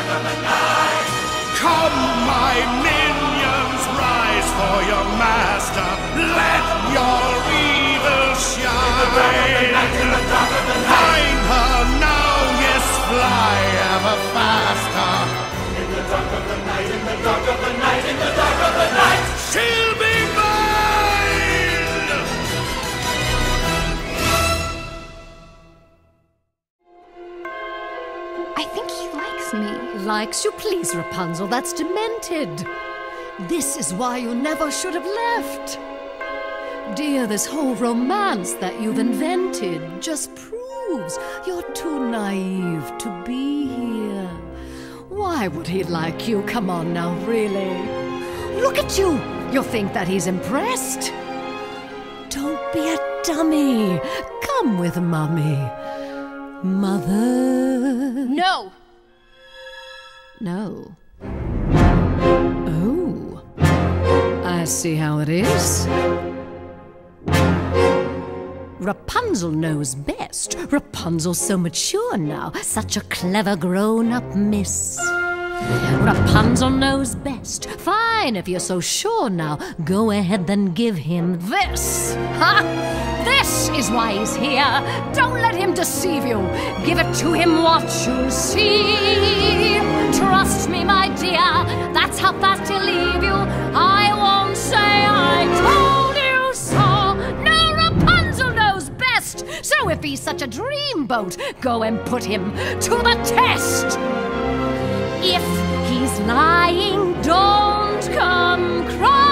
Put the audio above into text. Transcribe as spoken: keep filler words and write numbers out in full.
dark of the night. Come, my minions, rise for your master. Let your evil shine. In the dark of the night. Find her now, yes, fly ever faster. In the dark of the night, in the dark of the night, in the dark of the night. She'll be mine! I think he likes me. Likes you? Please, Rapunzel, that's demented. This is why you never should have left. Dear, this whole romance that you've invented just proves you're too naive to be here. Why would he like you? Come on now, really. Look at you! You'll think that he's impressed. Don't be a dummy. Come with Mummy. Mother. No! No. Oh. I see how it is. Rapunzel knows best. Rapunzel's so mature now, such a clever grown-up miss. Rapunzel knows best. Fine, if you're so sure now, go ahead then give him this. Ha! This is why he's here. Don't let him deceive you. Give it to him, what you'll see. Trust me, my dear, that's how fast he'll leave you. I won't say I told you so. No, Rapunzel knows best. So if he's such a dreamboat, go and put him to the test. If he's lying, don't come crying.